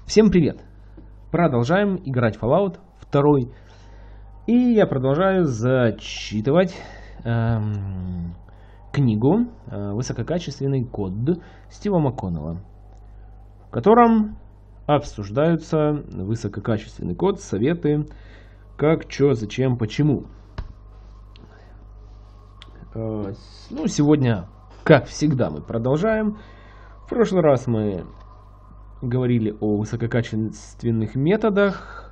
Всем привет! Продолжаем играть в Fallout 2. И я продолжаю зачитывать книгу «Высококачественный код» Стива МакКоннелла, в котором обсуждаются высококачественный код, советы, как, что, зачем, почему. Сегодня, как всегда, мы продолжаем. В прошлый раз мы говорили о высококачественных методах,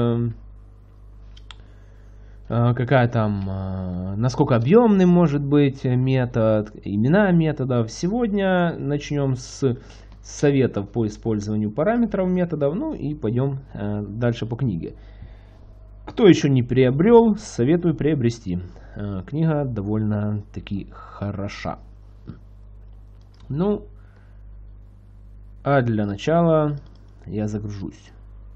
какая там, насколько объемным может быть метод, имена методов. Сегодня начнем с советов по использованию параметров методов, и пойдем дальше по книге. Кто еще не приобрел, советую приобрести. Книга довольно-таки хороша. А для начала я загружусь.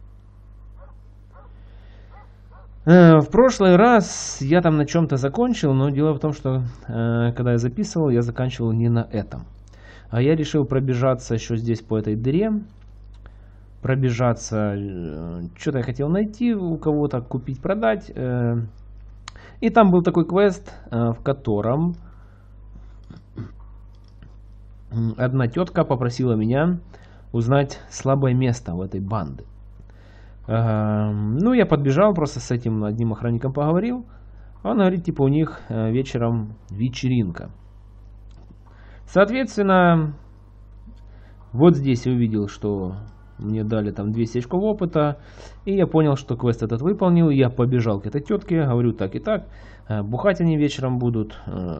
В прошлый раз я там на чем-то закончил, но дело в том, что когда я записывал, я заканчивал не на этом. А я решил пробежаться еще здесь по этой дыре. Пробежаться, что-то я хотел найти у кого-то, купить, продать. И там был такой квест, в котором одна тетка попросила меня узнать слабое место в этой банды. Я подбежал, просто с этим одним охранником поговорил. Он говорит, типа, у них вечером вечеринка. Соответственно, вот здесь я увидел, что мне дали там 200 очков опыта. И я понял, что квест этот выполнил. Я побежал к этой тетке, говорю так и так. Бухать они вечером будут.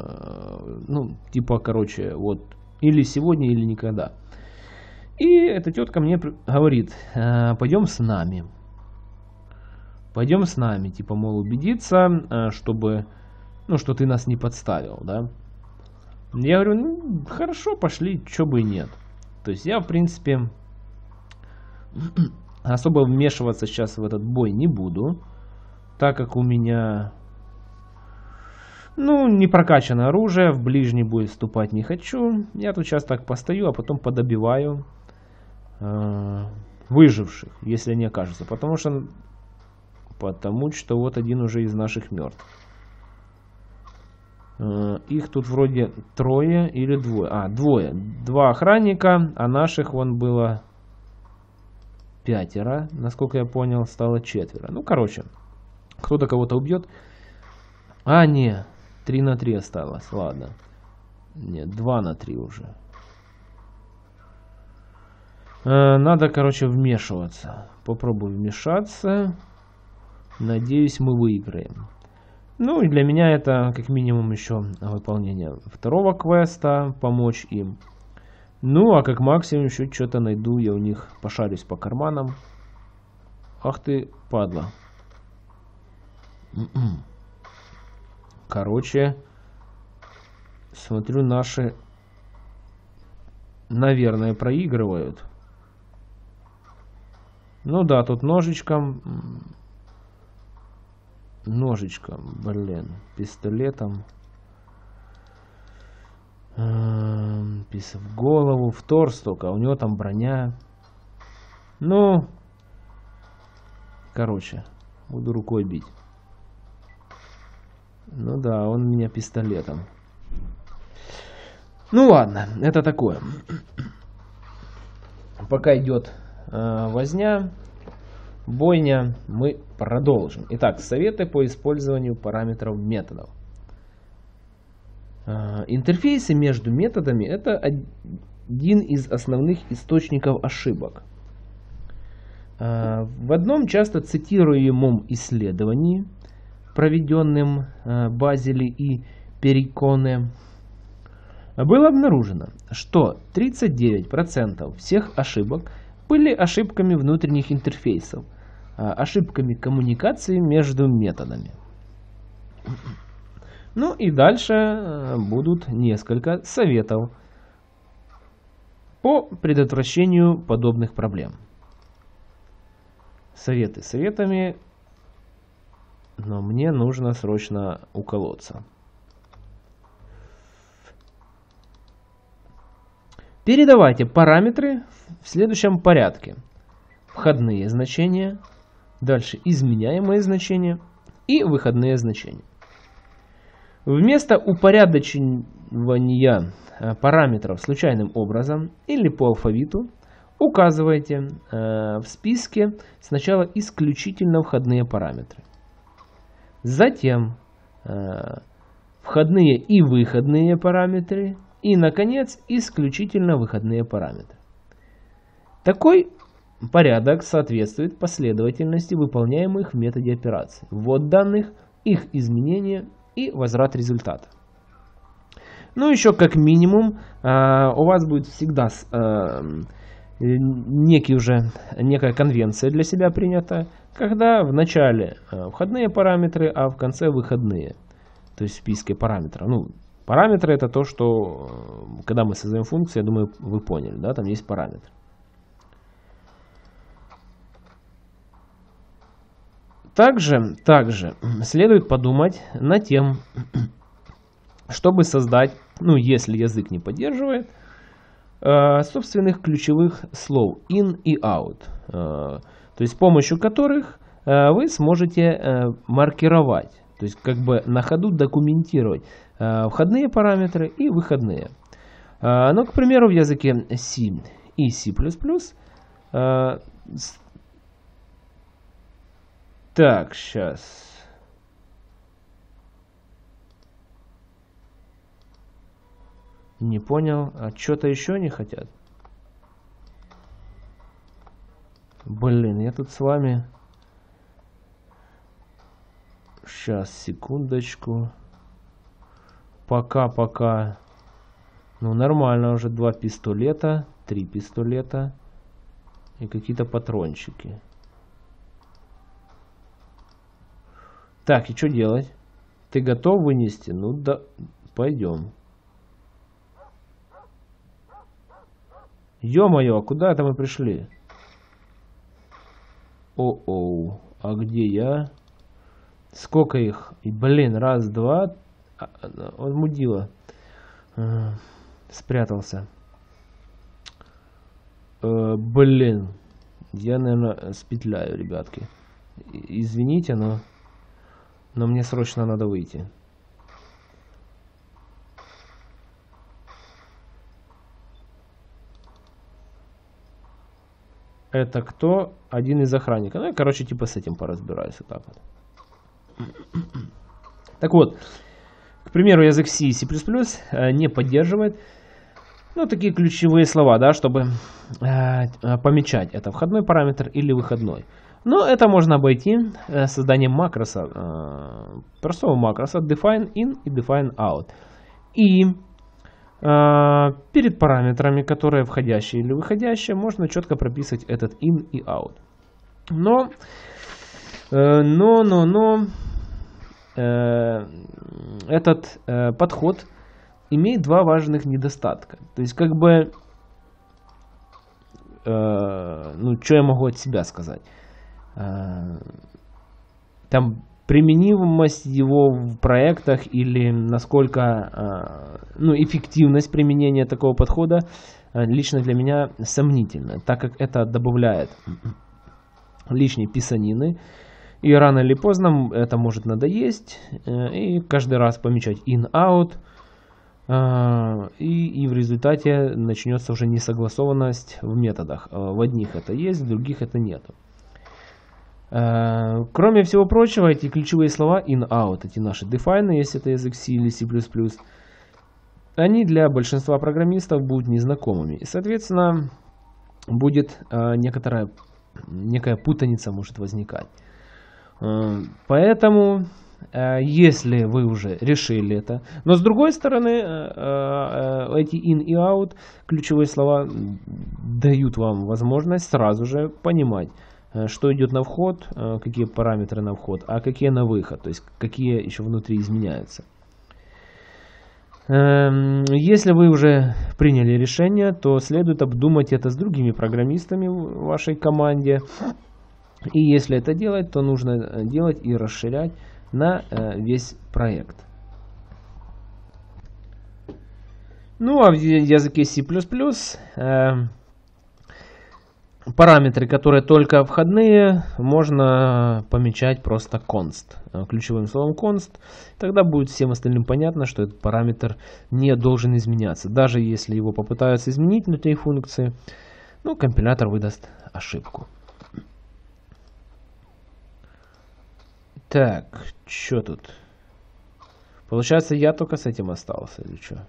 Вот или сегодня, или никогда. И эта тетка мне говорит, пойдем с нами. Пойдем с нами, типа, мол, убедиться, чтобы, что ты нас не подставил, да. Я говорю, хорошо, пошли, чё бы и нет. То есть я, в принципе, особо вмешиваться сейчас в этот бой не буду, так как у меня, не прокачано оружие, в ближний бой вступать не хочу. Я тут сейчас так постою, а потом подобиваю выживших, если они окажутся. Потому что вот один уже из наших мертв. Их тут вроде трое или двое. Двое. Два охранника, а наших вон было 5. Насколько я понял, стало 4. Кто-то кого-то убьет. Не, 3 на 3 осталось. Ладно. Нет, 2 на 3 уже. Надо, вмешиваться. Попробую вмешаться. Надеюсь, мы выиграем. И для меня это как минимум еще выполнение второго квеста. Помочь им. А как максимум еще что-то найду. Я у них пошарюсь по карманам. Ах ты, падла. Смотрю, наши, наверное, проигрывают. Тут ножичком, пистолетом. В голову, в торс только, а у него там броня. Буду рукой бить. Он меня пистолетом. Ладно, это такое. Пока идет возня, бойня, мы продолжим. Итак, советы по использованию параметров методов. Интерфейсы между методами — это один из основных источников ошибок. В одном часто цитируемом исследовании, проведенным Базели и Перриконе, было обнаружено, что 39% всех ошибок были ошибками внутренних интерфейсов, ошибками коммуникации между методами. И дальше будут несколько советов по предотвращению подобных проблем. Советы советами, но мне нужно срочно уколоться. Передавайте параметры в следующем порядке. входные значения, дальше изменяемые значения и выходные значения. Вместо упорядочивания параметров случайным образом или по алфавиту указывайте в списке сначала исключительно входные параметры, затем входные и выходные параметры и, наконец, исключительно выходные параметры. Такой порядок соответствует последовательности выполняемых в методе операций, ввод данных, их изменения и возврат результата. Ну, еще как минимум у вас будет всегда некая конвенция для себя принята, когда в начале входные параметры, а в конце выходные. То есть в списке параметров. Ну, параметры — это то, что, когда мы создаем функцию, я думаю, вы поняли, да, там есть параметр. Также следует подумать над тем, чтобы создать, ну, если язык не поддерживает, собственных ключевых слов in и out, то есть с помощью которых вы сможете маркировать, то есть как бы на ходу документировать входные параметры и выходные. Ну, к примеру, в языке C и C++, так, сейчас. Не понял. А что-то еще не хотят? Блин, я тут с вами. Сейчас, секундочку. Пока. Ну, нормально, уже 2 пистолета, 3 пистолета и какие-то патрончики. Так, и что делать? Ты готов вынести? Ну да, пойдем. Ё-моё, а куда это мы пришли? О-оу, а где я? Сколько их? И, блин, раз, два. Он мудила. Спрятался. Блин. Я, наверное, спетляю, ребятки. Извините, но мне срочно надо выйти. Это кто? Один из охранников. Ну, я, короче, типа с этим поразбираюсь. Вот так вот. Так вот, к примеру, язык C и C++ не поддерживает, ну, такие ключевые слова, да, чтобы помечать, это входной параметр или выходной. Но это можно обойти созданием макроса, простого макроса define in и define out. И перед параметрами, которые входящие или выходящие, можно четко прописывать этот in и out. Но этот подход имеет два важных недостатка. То есть, как бы, ну, что я могу от себя сказать? Там применимость его в проектах или насколько, ну, эффективность применения такого подхода лично для меня сомнительна, так как это добавляет лишней писанины, и рано или поздно это может надоесть, и каждый раз помечать in-out, и в результате начнется уже несогласованность в методах. В одних это есть, в других это нету. Кроме всего прочего, эти ключевые слова in-out, эти наши define, если это язык C или C++, они для большинства программистов будут незнакомыми. И, соответственно, будет некая путаница может возникать. Поэтому, если вы уже решили это, но с другой стороны, эти in и out ключевые слова дают вам возможность сразу же понимать, что идет на вход, какие параметры на вход, а какие на выход, то есть какие еще внутри изменяются. Если вы уже приняли решение, то следует обдумать это с другими программистами в вашей команде. И если это делать, то нужно делать и расширять на весь проект. Ну а в языке C++ Параметры, которые только входные, можно помечать просто const. Ключевым словом const. Тогда будет всем остальным понятно, что этот параметр не должен изменяться. Даже если его попытаются изменить внутри функции, ну, компилятор выдаст ошибку. Так, что тут? Получается, я только с этим остался, или что?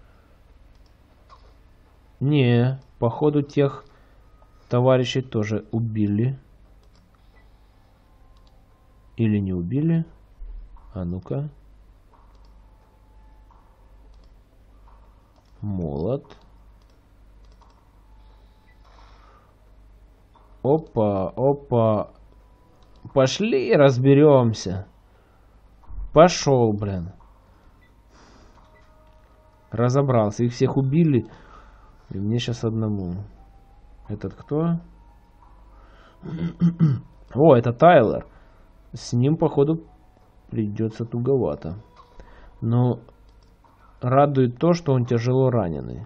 Не, походу тех товарищей тоже убили. Или не убили? А ну-ка. Молот. Опа, опа. Пошли разберемся. Пошел, блин. Разобрался. Их всех убили. И мне сейчас одному. Этот кто? О, это Тайлер. С ним, походу, придется туговато. Но радует то, что он тяжело раненый.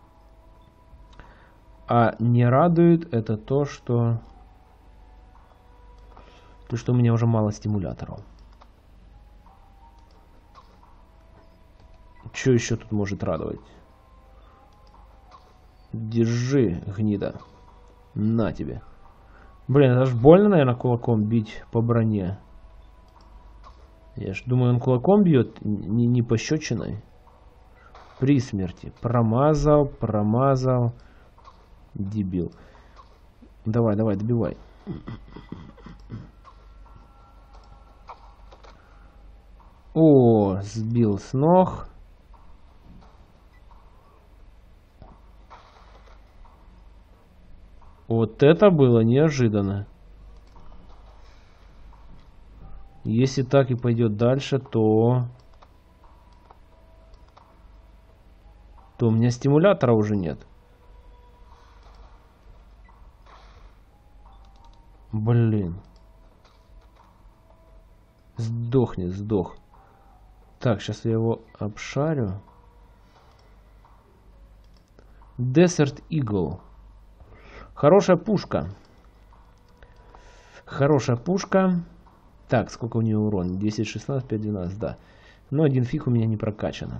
А не радует это то, что у меня уже мало стимуляторов. Что еще тут может радовать? Держи, гнида. На тебе. Блин, это ж больно, наверное, кулаком бить по броне. Я ж думаю, он кулаком бьет, не пощечиной. При смерти. Промазал, промазал. Дебил. Давай, давай, добивай. О, сбил с ног. Вот это было неожиданно. Если так и пойдет дальше, то у меня стимулятора уже нет. Блин. Сдохни, сдох. Так, сейчас я его обшарю. Desert Eagle. Хорошая пушка. Хорошая пушка. Так, сколько у нее урон? 10, 16, 5, 12, да. Но один фиг у меня не прокачано.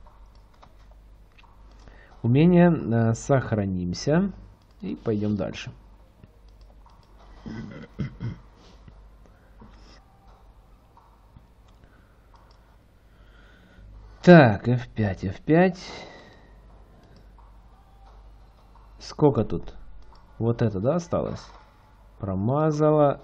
Умение сохранимся. И пойдем дальше. Так, F5, F5. Сколько тут? Вот это, да, осталось? Промазала.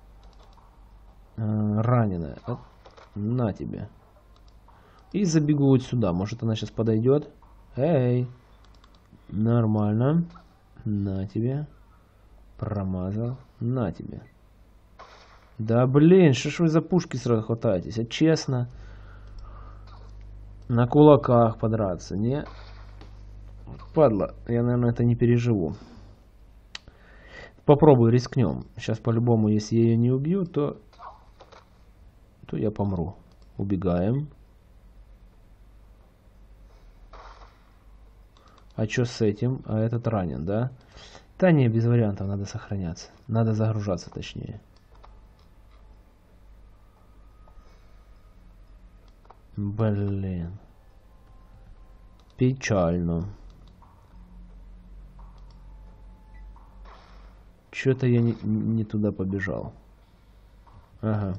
Раненая. На тебе. И забегу вот сюда. Может, она сейчас подойдет. Эй. Нормально. На тебе. Промазал. На тебе. Да блин, что ж вы за пушки сразу хватаетесь? А честно. На кулаках подраться. Не. Падла. Я, наверное, это не переживу. Попробую, рискнем. Сейчас по-любому, если я ее не убью, то я помру. Убегаем. А что с этим? А этот ранен, да? Да не, без вариантов, надо сохраняться. Надо загружаться, точнее. Блин. Печально. Что-то я не туда побежал. Ага.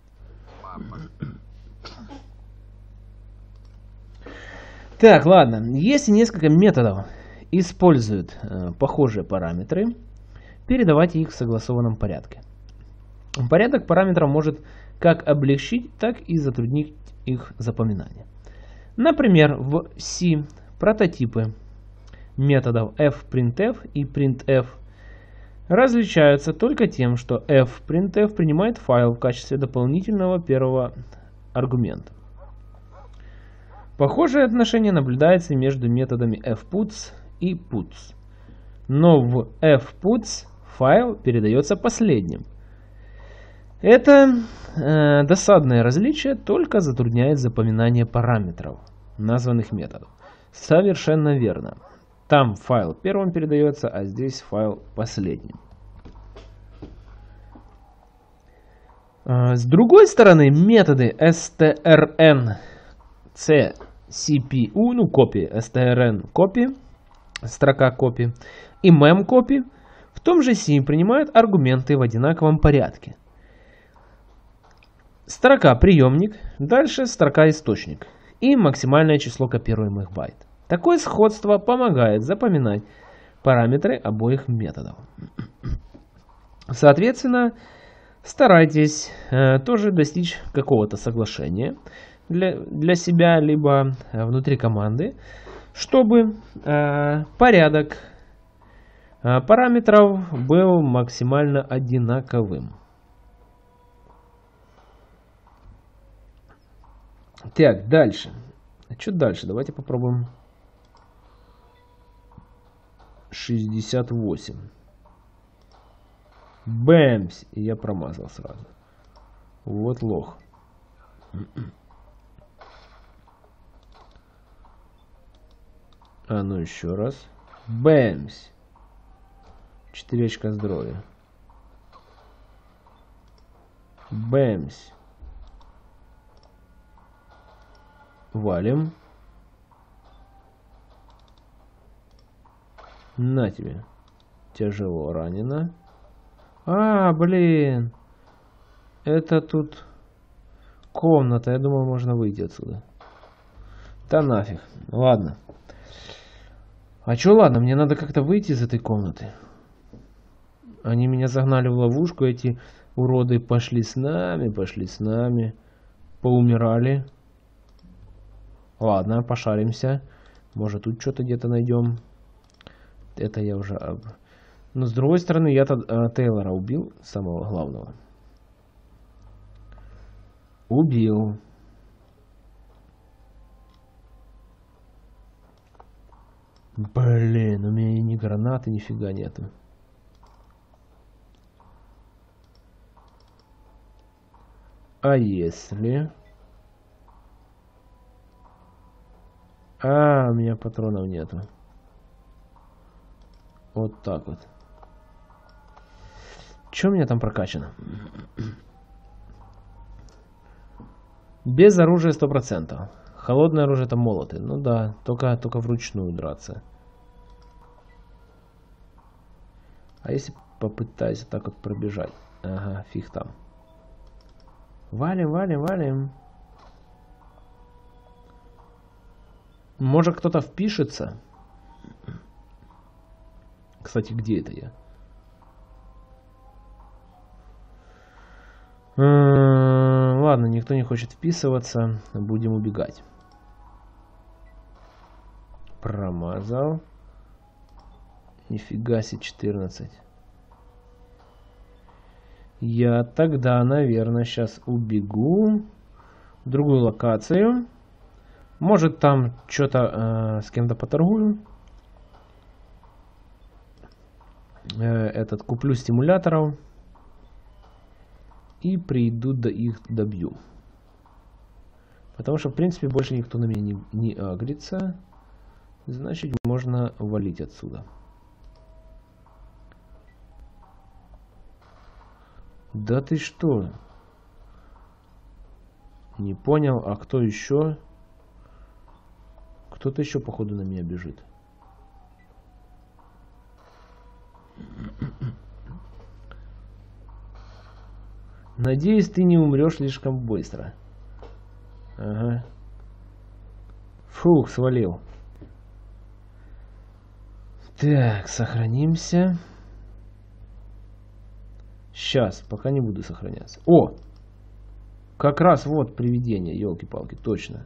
Так, ладно. Если несколько методов используют похожие параметры, передавайте их в согласованном порядке. Порядок параметров может как облегчить, так и затруднить их запоминание. Например, в C прототипы методов fprintf и printf различаются только тем, что fprintf принимает файл в качестве дополнительного первого аргумента. Похожее отношение наблюдается между методами fputs и puts. Но в fputs файл передается последним. Это досадное различие только затрудняет запоминание параметров названных методов. Совершенно верно. Там файл первым передается, а здесь файл последним. С другой стороны, методы strncpu, ну копии, strncopy, строка копии, и memcopy в том же C принимают аргументы в одинаковом порядке. Строка приемник, дальше строка источник и максимальное число копируемых байт. Такое сходство помогает запоминать параметры обоих методов. Соответственно, старайтесь тоже достичь какого-то соглашения для себя, либо внутри команды, чтобы порядок параметров был максимально одинаковым. Так, дальше. Что дальше? Давайте попробуем 68. Бэмс! И я промазал сразу. Вот лох. А ну еще раз. Бэмс! 4 очка здоровья. Бэмс! Валим. На тебе. Тяжело ранено. А, блин. Это тут комната. Я думал, можно выйти отсюда. Да нафиг. Ладно. А чё ладно? Мне надо как-то выйти из этой комнаты. Они меня загнали в ловушку. Эти уроды пошли с нами. Поумирали. Ладно, пошаримся. Может, тут что-то где-то найдем. Это я уже... Но с другой стороны, я-то Тейлора убил, самого главного. Убил. Блин, у меня ни гранаты, нифига нету. А если... А, у меня патронов нету. Вот так вот. Что у меня там прокачано? Без оружия 100%. Холодное оружие это молоты. Ну да, только вручную драться. А если попытаюсь так вот пробежать? Ага, фиг там. Валим. Может кто-то впишется? Кстати, где это я? Ладно, никто не хочет вписываться. Будем убегать. Промазал. Нифига себе, 14. Я тогда, наверное, сейчас убегу в другую локацию. Может, там что-то с кем-то поторгую. Куплю стимуляторов. И приду до их добью. Потому что, в принципе, больше никто на меня не агрится. Значит, можно валить отсюда. Да ты что? Не понял, а кто еще? Кто-то еще, походу, на меня бежит. Надеюсь, ты не умрешь слишком быстро. Ага. Фух, свалил. Так, сохранимся. Сейчас, пока не буду сохраняться. О! Как раз вот привидение, елки-палки, точно.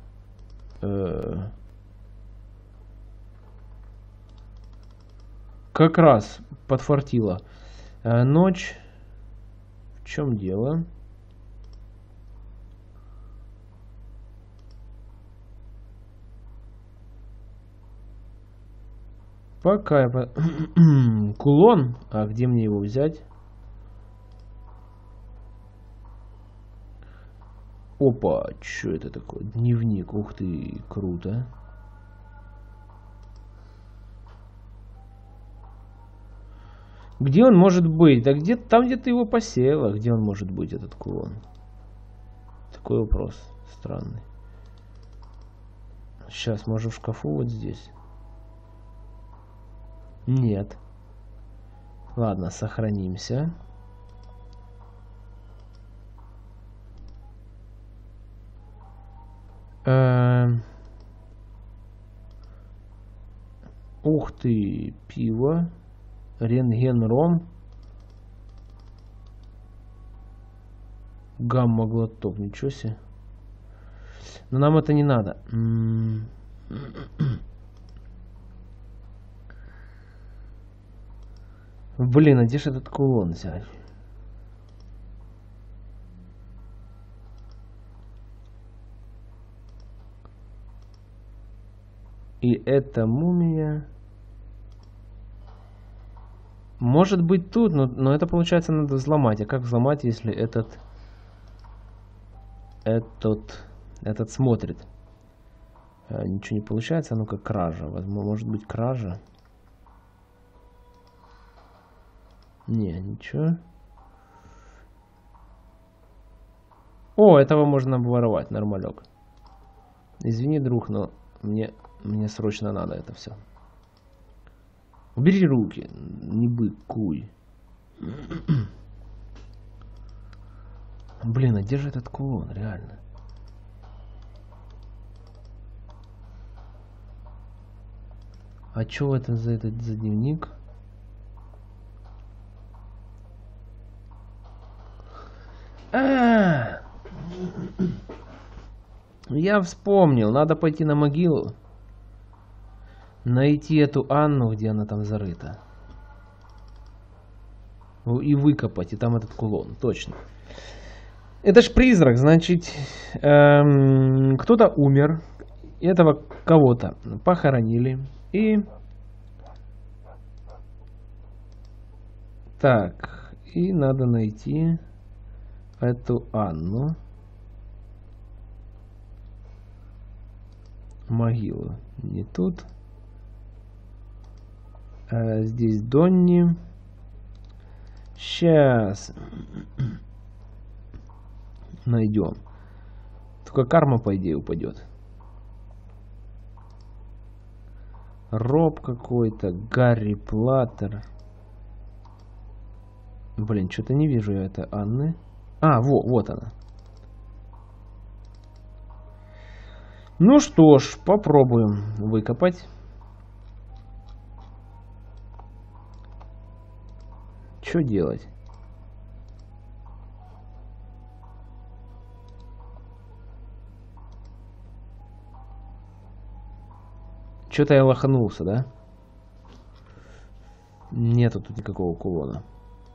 Как раз подфартило. Ночь. В чем дело? Пока я... Кулон? А где мне его взять? Опа, что это такое? Дневник. Ух ты, круто. Где он может быть? Да где там, где ты его посеяла. Где он может быть, этот кулон? Такой вопрос странный. Сейчас, может, в шкафу вот здесь? Нет. Ладно, сохранимся. Ух ты, пиво. Рентген-ром. Гамма-глоток, ничего себе. Но нам это не надо. Блин, а где же этот кулон взять? И эта мумия... Может быть тут, но это получается надо взломать. А как взломать, если этот смотрит? Ничего не получается. Ну-ка, кража. Может быть, кража? Не, ничего. О, этого можно обворовать, нормалек. Извини, друг, но мне срочно надо это все. Убери руки, не быкуй. Блин, а где же этот кулон, реально? А чё это за дневник? Я вспомнил, надо пойти на могилу. Найти эту Анну, где она там зарыта. И выкопать, и там этот кулон, точно. Это ж призрак, значит, кто-то умер, этого кого-то похоронили, и... Так, и надо найти эту Анну. Могилу не тут. Здесь Донни. Сейчас найдем. Только карма, по идее, упадет. Роб какой-то, Гарри Платтер. Блин, что-то не вижу я это Анны. А, вот она. Ну что ж, попробуем выкопать. Что делать? Что-то я лоханулся, да? Нету тут никакого кулона.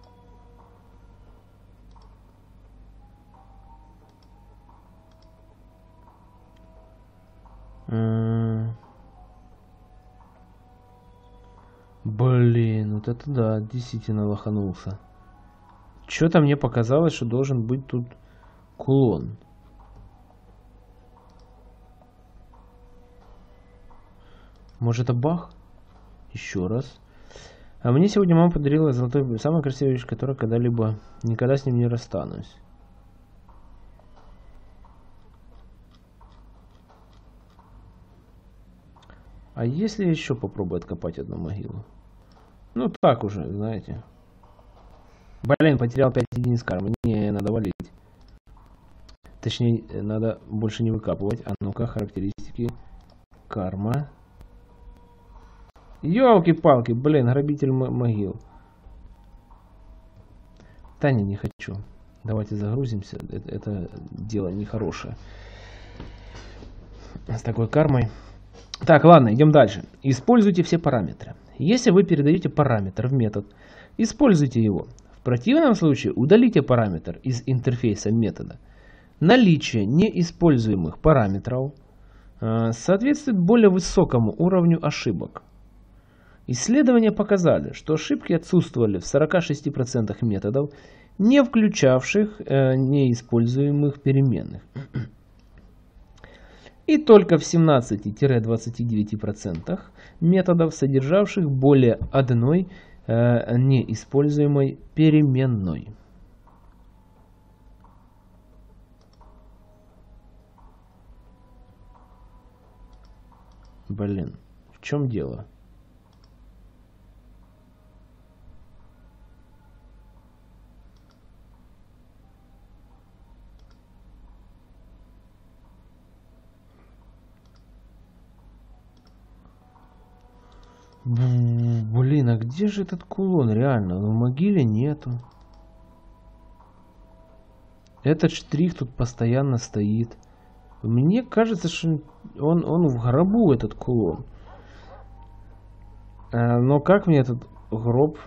Блин, вот это да, действительно лоханулся. Что-то мне показалось, что должен быть тут кулон. Может, это баг? Еще раз. А мне сегодня мама подарила золотой, самая красивая вещь, которая когда-либо, никогда с ним не расстанусь. А если еще попробую откопать одну могилу? Ну так уже, знаете. Блин, потерял 5 единиц кармы. Мне надо валить. Точнее, надо больше не выкапывать. А ну-ка, характеристики. Карма. Ёлки-палки, блин, грабитель могил. Таня, не хочу. Давайте загрузимся. Это дело нехорошее. С такой кармой. Так, ладно, идем дальше. Используйте все параметры. Если вы передаете параметр в метод, используйте его. В противном случае удалите параметр из интерфейса метода. Наличие неиспользуемых параметров соответствует более высокому уровню ошибок. Исследования показали, что ошибки отсутствовали в 46% методов, не включавших неиспользуемых переменных. И только в 17-29% методов, содержавших более одной неиспользуемой переменной. Блин, в чем дело? Блин, а где же этот кулон? Реально, в могиле нету. Этот штрих тут постоянно стоит. Мне кажется, что он в гробу, этот кулон. Но как мне этот гроб...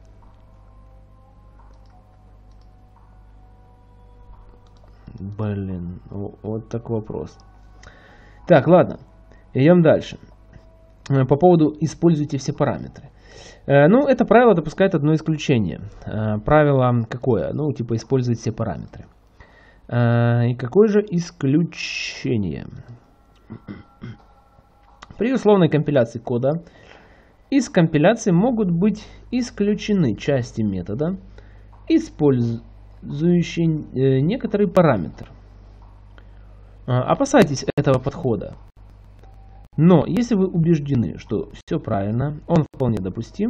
Блин, вот так вопрос. Так, ладно, идем дальше. По поводу «используйте все параметры». Ну, это правило допускает одно исключение. Правило какое? Ну, типа «использовать все параметры». И какое же исключение? При условной компиляции кода из компиляции могут быть исключены части метода, использующие некоторый параметр. Опасайтесь этого подхода. Но если вы убеждены, что все правильно, он вполне допустим.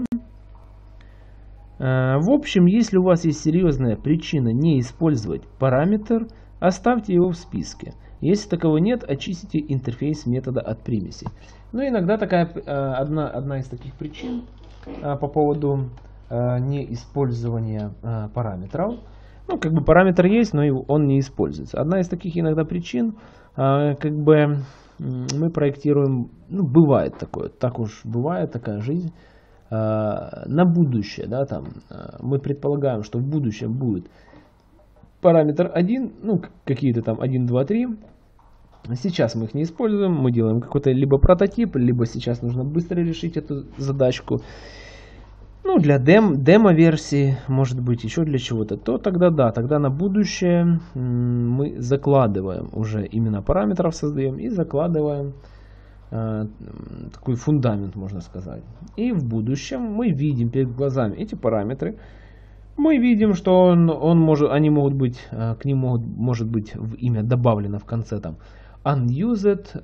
В общем, если у вас есть серьезная причина не использовать параметр, оставьте его в списке. Если такового нет, очистите интерфейс метода от примесей. Ну, иногда такая одна из таких причин по поводу неиспользования параметров. Ну, как бы параметр есть, но он не используется. Одна из таких иногда причин, как бы мы проектируем, ну, бывает такое, так уж бывает такая жизнь, на будущее, да, там, мы предполагаем, что в будущем будет параметр 1, ну, какие-то там 1, 2, 3. Сейчас мы их не используем, мы делаем какой-то либо прототип, либо сейчас нужно быстро решить эту задачку. Ну, для демо-версии, может быть, еще для чего-то, то тогда да, тогда на будущее мы закладываем уже именно параметров создаем и закладываем такой фундамент, можно сказать. И в будущем мы видим перед глазами эти параметры. Мы видим, что они могут быть, к ним может быть в имя добавлено в конце там unused,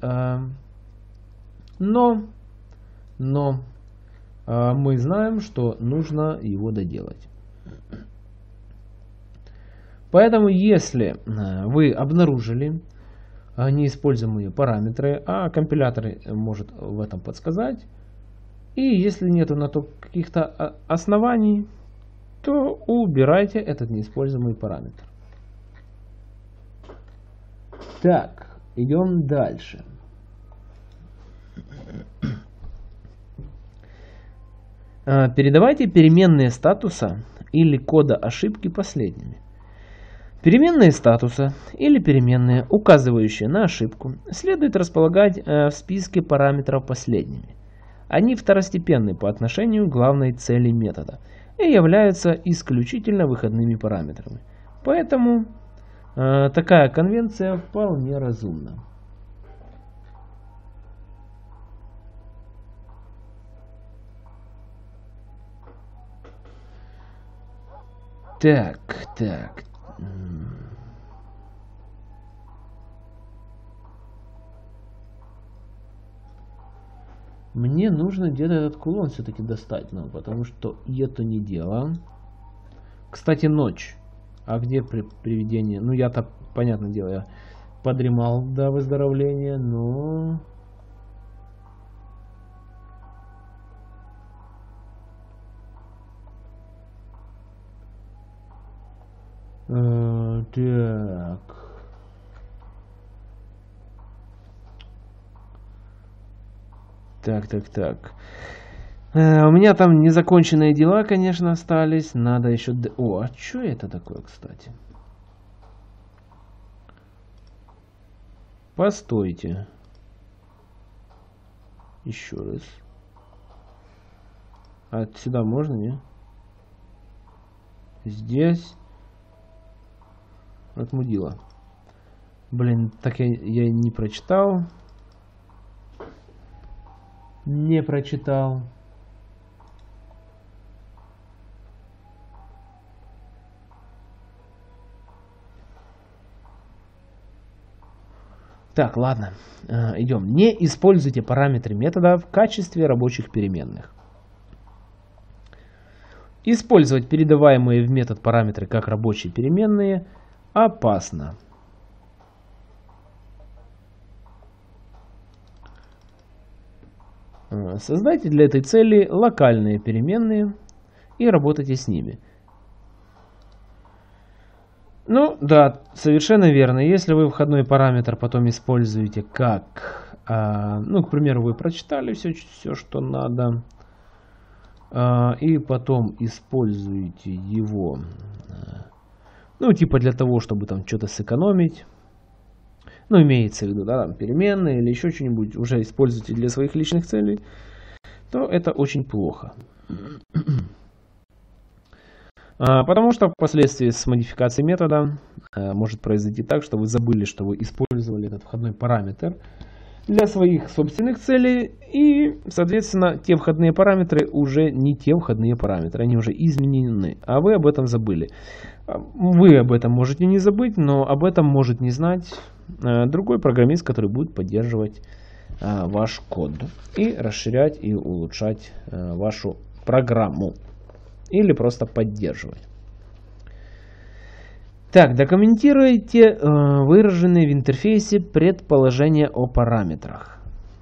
но мы знаем, что нужно его доделать. Поэтому, если вы обнаружили неиспользуемые параметры, а компилятор может в этом подсказать, и если нету на то каких-то оснований, то убирайте этот неиспользуемый параметр. Так, идем дальше. Передавайте переменные статуса или кода ошибки последними. Переменные статуса или переменные, указывающие на ошибку, следует располагать в списке параметров последними. Они второстепенны по отношению к главной цели метода и являются исключительно выходными параметрами. Поэтому такая конвенция вполне разумна. Так. Мне нужно где-то этот кулон все-таки достать, потому что это не дело. Кстати, ночь. А где привидение? Ну, я-то, понятное дело, я подремал до выздоровления, но... Так. Так. У меня там незаконченные дела, конечно, остались. Надо еще... О, а что это такое, кстати? Постойте. Еще раз. А сюда можно, не? Здесь. Отмудила. Блин, так я не прочитал. Не прочитал. Так, ладно, идем. Не используйте параметры метода в качестве рабочих переменных. Использовать передаваемые в метод параметры как рабочие переменные опасно. Создайте для этой цели локальные переменные и работайте с ними. Ну да, совершенно верно. Если вы входной параметр потом используете как, ну, к примеру, вы прочитали все, что надо, и потом используете его, ну, типа для того, чтобы там что-то сэкономить, ну, имеется в виду, да, там, переменные или еще что-нибудь, уже используете для своих личных целей, то это очень плохо. Потому что впоследствии с модификацией метода может произойти так, что вы забыли, что вы использовали этот входной параметр для своих собственных целей, и, соответственно, те входные параметры уже не те входные параметры, они уже изменены, а вы об этом забыли. Вы об этом можете не забыть, но об этом может не знать другой программист, который будет поддерживать ваш код и расширять и улучшать вашу программу. Или просто поддерживать. Так, документируйте выраженные в интерфейсе предположения о параметрах.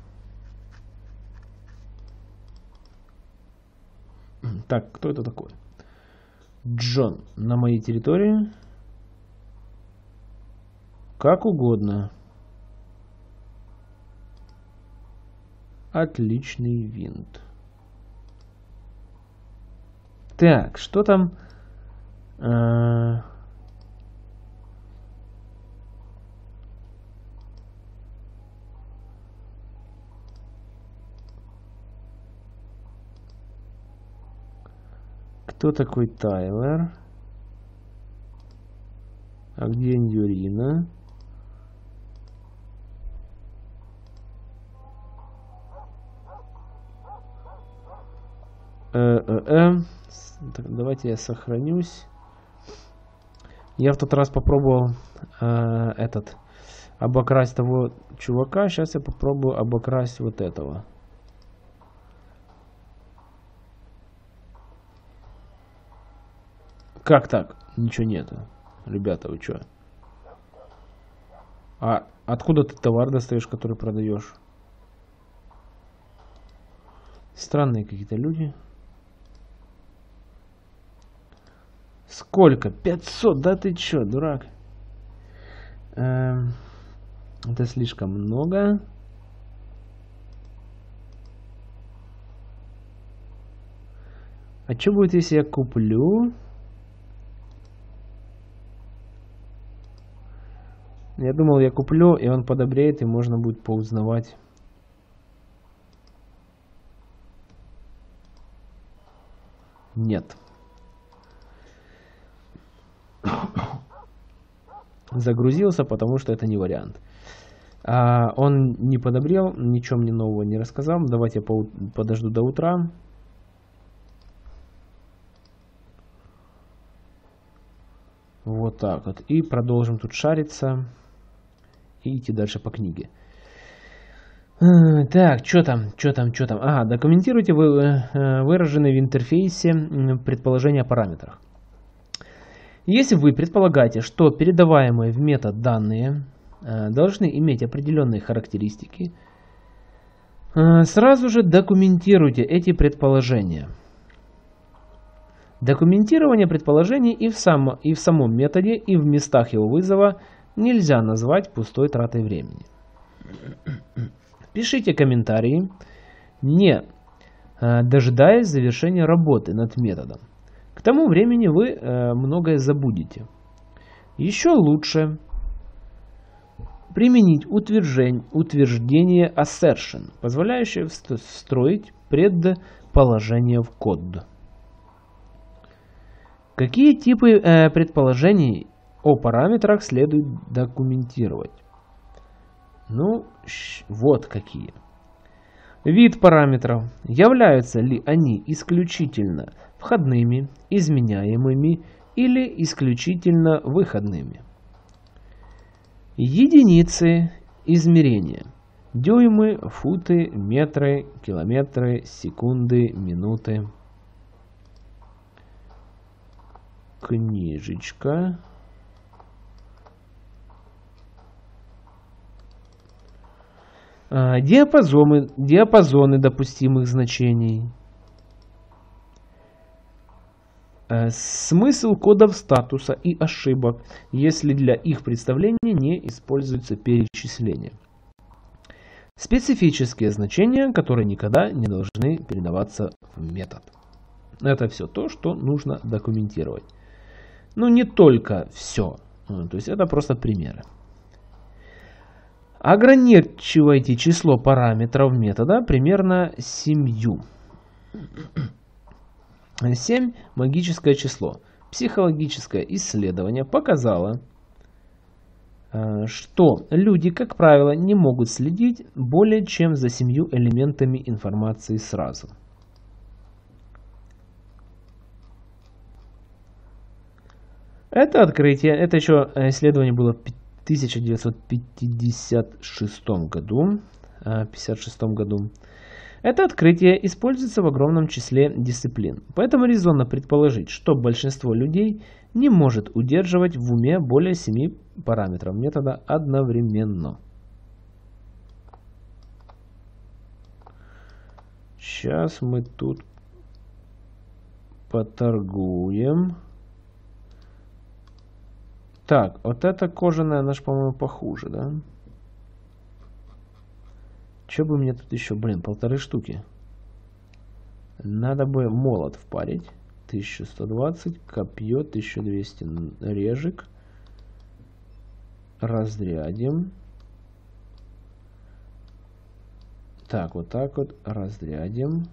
Так, кто это такой? Джон на моей территории. Как угодно. Отличный винт. Так, что там? Кто такой Тайлер? А где Индюрина? Так, давайте я сохранюсь. Я в тот раз попробовал обокрасть того чувака. Сейчас я попробую обокрасть вот этого. Как так? Ничего нету. Ребята, вы что? А откуда ты товар достаешь, который продаешь? Странные какие-то люди. Сколько? 500? Да ты чё, дурак? Это слишком много. А что будет, если я куплю? Я думал, я куплю, и он подобреет, и можно будет поузнавать. Нет. Загрузился, потому что это не вариант. Он не подобрел, ничего мне нового не рассказал. Давайте я подожду до утра. Вот так вот. И продолжим тут шариться. И идти дальше по книге. Так, что там? Ага, документируйте выраженные в интерфейсе предположения о параметрах. Если вы предполагаете, что передаваемые в метод данные должны иметь определенные характеристики, сразу же документируйте эти предположения. Документирование предположений и в самом методе, и в местах его вызова нельзя назвать пустой тратой времени. Пишите комментарии, не дожидаясь завершения работы над методом. К тому времени вы многое забудете. Еще лучше применить утверждение assertion, позволяющее встроить предположение в код. Какие типы предположений о параметрах следует документировать? Ну, вот какие. Вид параметров. Являются ли они исключительно входными, изменяемыми или исключительно выходными? Единицы Измерения. Дюймы, футы, метры, километры, секунды, минуты. Книжечка. Диапазоны допустимых значений. Смысл кодов статуса и ошибок, если для их представления не используется перечисление. Специфические значения, которые никогда не должны передаваться в метод. Это все то, что нужно документировать. Но не только все. То есть это просто примеры. Ограничивайте число параметров метода примерно 7. 7 – магическое число. Психологическое исследование показало, что люди, как правило, не могут следить более чем за 7 элементами информации сразу. Это открытие, это еще исследование было в 1956 году. Это открытие используется в огромном числе дисциплин, поэтому резонно предположить, что большинство людей не может удерживать в уме более 7 параметров метода одновременно. Сейчас мы тут поторгуем. Так, вот эта кожаная, она же, по-моему, похуже, да? Че бы мне тут еще, блин, 1,5 штуки. Надо бы молот впарить. 1120, копье, 1200, режек. Разрядим. Так, вот так вот, разрядим.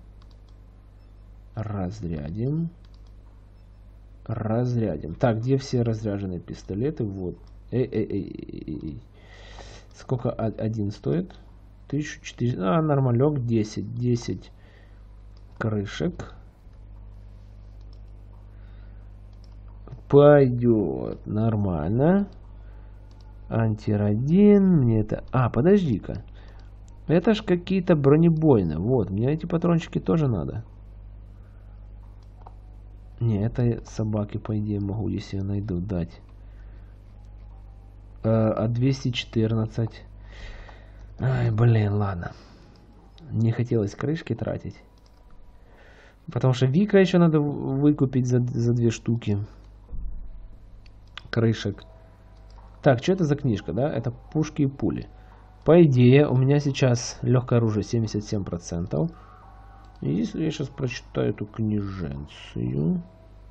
Разрядим. Разрядим. Так, где все разряженные пистолеты? Вот. Сколько один стоит? 1400. А, нормалек. 10. 10 крышек. Пойдет. Нормально. Антирадин. Мне это... А, подожди-ка. Это ж какие-то бронебойные. Вот, мне эти патрончики тоже надо. Не, это собаки, по идее, могу, если я найду, дать. А 214. Ай, блин, ладно. Не хотелось крышки тратить. Потому что Вика еще надо выкупить за 2 штуки. Крышек. Так, что это за книжка, да? Это пушки и пули. По идее, у меня сейчас легкое оружие 77%. И если я сейчас прочитаю эту книженцию,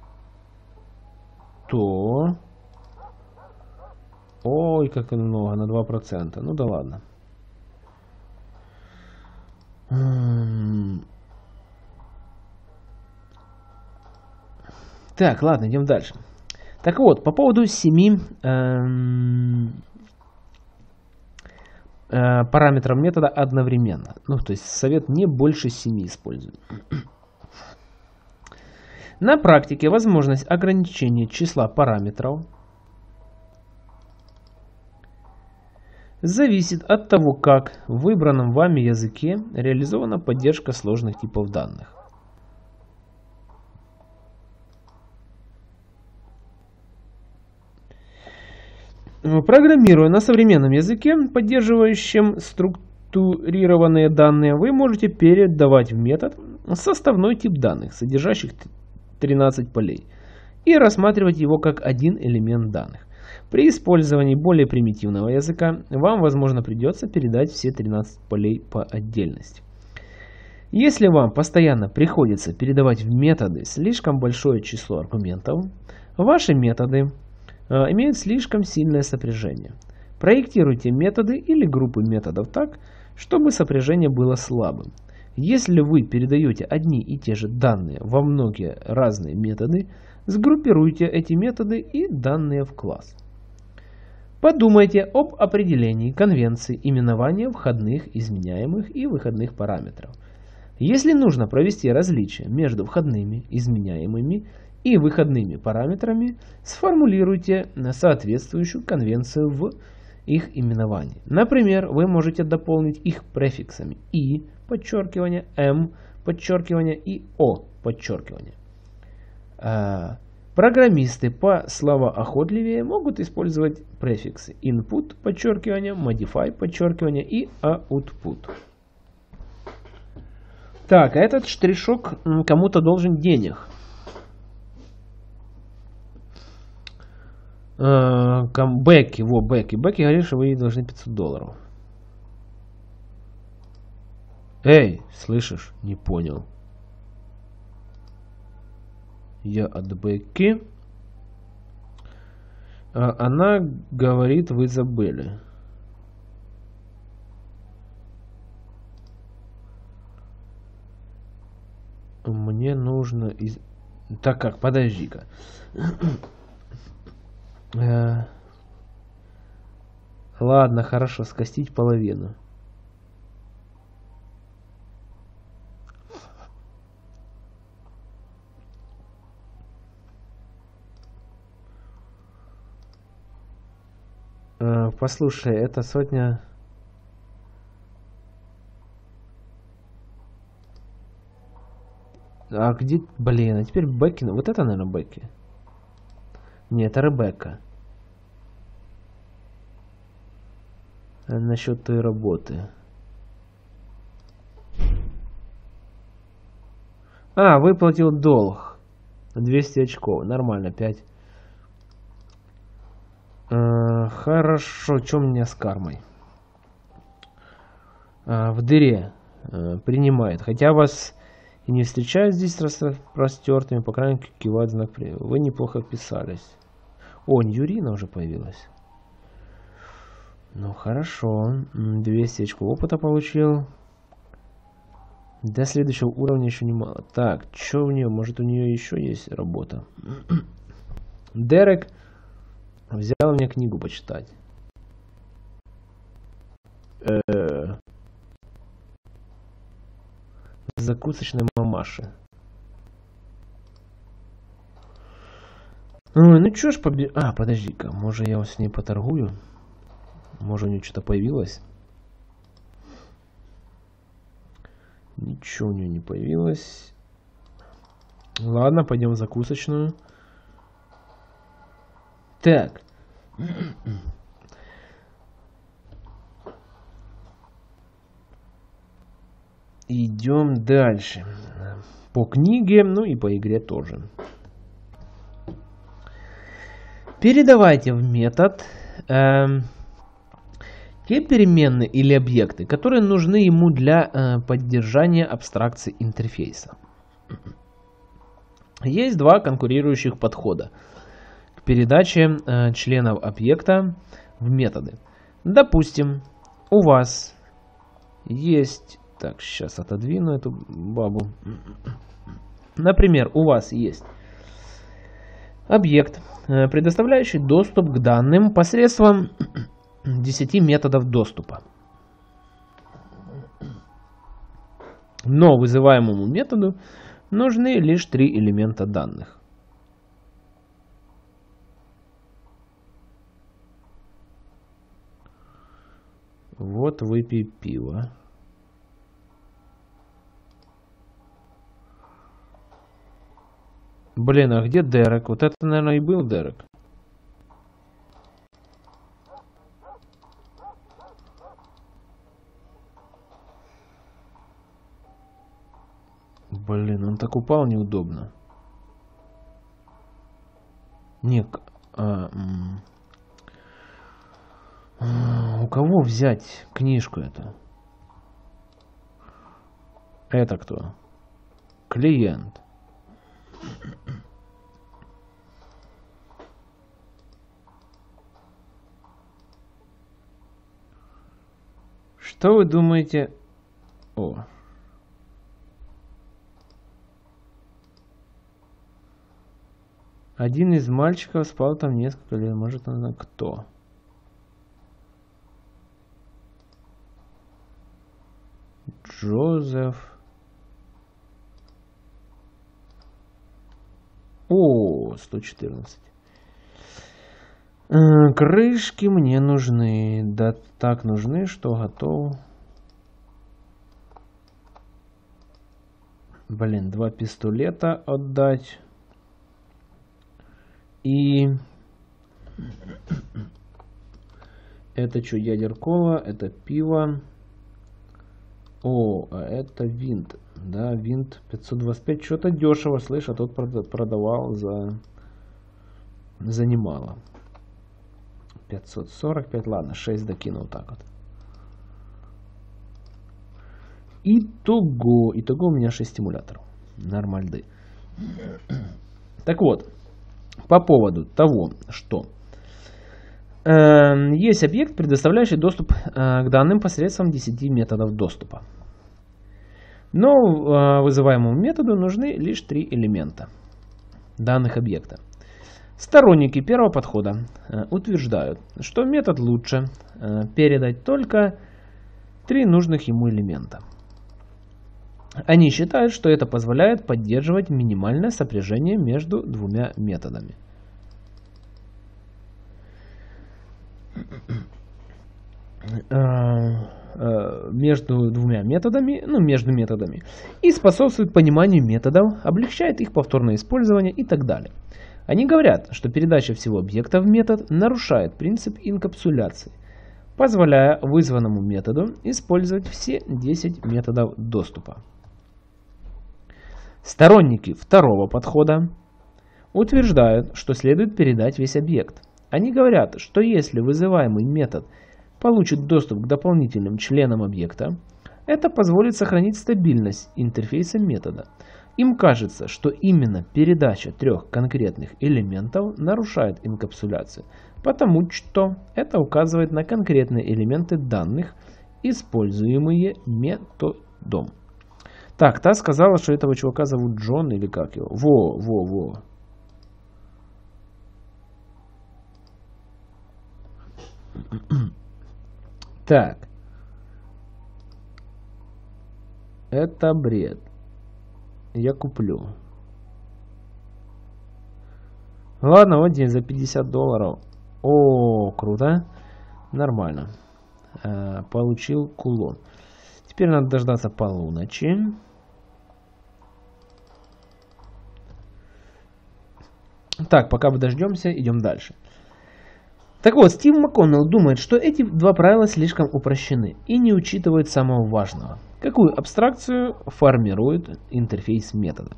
то... Ой, как много, на 2%. Ну да ладно. Так, ладно, идем дальше. Так вот, по поводу 7 параметров метода одновременно. Ну, то есть совет не больше 7 использовать. На практике возможность ограничения числа параметров зависит от того, как в выбранном вами языке реализована поддержка сложных типов данных. Программируя на современном языке, поддерживающем структурированные данные, вы можете передавать в метод составной тип данных, содержащих 13 полей, и рассматривать его как один элемент данных. При использовании более примитивного языка вам, возможно, придется передать все 13 полей по отдельности. Если вам постоянно приходится передавать в методы слишком большое число аргументов, ваши методы имеют слишком сильное сопряжение. Проектируйте методы или группы методов так, чтобы сопряжение было слабым. Если вы передаете одни и те же данные во многие разные методы, сгруппируйте эти методы и данные в класс. Подумайте об определении конвенции именования входных, изменяемых и выходных параметров. Если нужно провести различие между входными, изменяемыми и выходными параметрами, сформулируйте соответствующую конвенцию в их именований. Например, вы можете дополнить их префиксами «и», подчеркивание, «м», подчеркивание и «о», подчеркивание. Программисты пословоохотливее могут использовать префиксы input, подчеркивание, modify, подчеркивание и output. Так, а этот штришок кому-то должен денег. Бекки, Бекки говорит, что вы ей должны $500. Эй, слышишь? Не понял. Я от Бекки. Она говорит, вы забыли. Мне нужно... Так как, подожди-ка. Ладно, хорошо, скостить половину. Послушай, это сотня... А где... Блин, а теперь Бекки... Вот это, наверное, Бекки. Нет, это Ребекка. Насчет той работы. Выплатил долг. 200 очков. Нормально, 5. Хорошо, что у меня с кармой? В дыре. Принимает. Хотя вас и не встречают здесь распростертыми, по крайней мере, кивает знак приема. Вы неплохо вписались. О, Ньюрина уже появилась. Ну хорошо. 200 очков опыта получил. До следующего уровня еще немало. Так, что у нее? Может, у нее еще есть работа? Дерек взял мне книгу почитать. Закусочной мамаши. Ну чё ж подожди-ка, может я с ней поторгую? Может у нее что-то появилось? Ничего у нее не появилось. Ладно, пойдем в закусочную. Так. Идем дальше. По книге, ну и по игре тоже. Передавайте в метод те переменные или объекты, которые нужны ему для поддержания абстракции интерфейса. Есть два конкурирующих подхода к передаче членов объекта в методы. Допустим, у вас есть... Так, сейчас отодвину эту бабу. Например, у вас есть объект, предоставляющий доступ к данным посредством 10 методов доступа. Но вызываемому методу нужны лишь 3 элемента данных. Вот выпей пиво. Блин, а где Дерек? Вот это, наверное, и был Дерек. Блин, он так упал неудобно. Не, у кого взять книжку эту? Это кто? Клиент. Что вы думаете? О. Один из мальчиков спал там несколько лет. Может, она кто? Джозеф. О, 114. Крышки мне нужны. Да так нужны, что готов. Блин, 2 пистолета отдать. И... Это что, ядеркола, это пиво. О, а это винт. Да, винт 525. Что-то дешево, слышь, а тот продавал за немало. 545, ладно, 6 докинул так вот. Итого у меня 6 стимуляторов. Нормальды. Так вот, по поводу того, что есть объект, предоставляющий доступ к данным посредством 10 методов доступа. Но вызываемому методу нужны лишь 3 элемента данных объекта. Сторонники первого подхода утверждают, что метод лучше передать только 3 нужных ему элемента. Они считают, что это позволяет поддерживать минимальное сопряжение между двумя методами. Между методами и способствует пониманию методов, облегчает их повторное использование и так далее. Они говорят, что передача всего объекта в метод нарушает принцип инкапсуляции, позволяя вызванному методу использовать все 10 методов доступа. Сторонники второго подхода утверждают, что следует передать весь объект. Они говорят, что если вызываемый метод получит доступ к дополнительным членам объекта, это позволит сохранить стабильность интерфейса метода. Им кажется, что именно передача 3 конкретных элементов нарушает инкапсуляцию, потому что это указывает на конкретные элементы данных, используемые методом. Так, та сказала, что этого чувака зовут Джон или как его? Во. Так. Это бред. Я куплю. Ладно, вот здесь за $50. О, круто. Нормально. Получил кулон. Теперь надо дождаться полуночи. Так, пока мы дождемся, идем дальше. Так вот, Стив МакКоннелл думает, что эти 2 правила слишком упрощены и не учитывают самого важного. Какую абстракцию формирует интерфейс метода?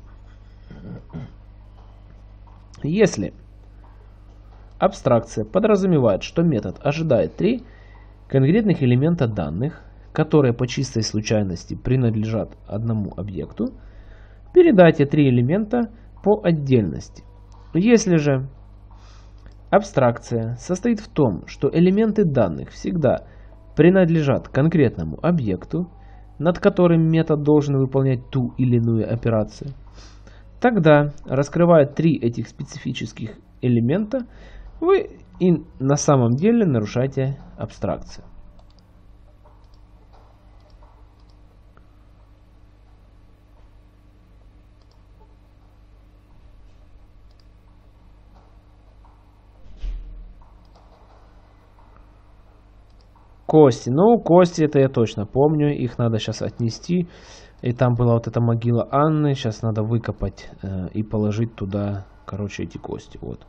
Если абстракция подразумевает, что метод ожидает 3 конкретных элемента данных, которые по чистой случайности принадлежат одному объекту, передайте 3 элемента по отдельности. Если же абстракция состоит в том, что элементы данных всегда принадлежат конкретному объекту, над которым метод должен выполнять ту или иную операцию, тогда, раскрывая 3 этих специфических элемента, вы и на самом деле нарушаете абстракцию. Кости. Ну, кости это я точно помню. Их надо сейчас отнести. И там была вот эта могила Анны. Сейчас надо выкопать и положить туда, короче, эти кости. Вот.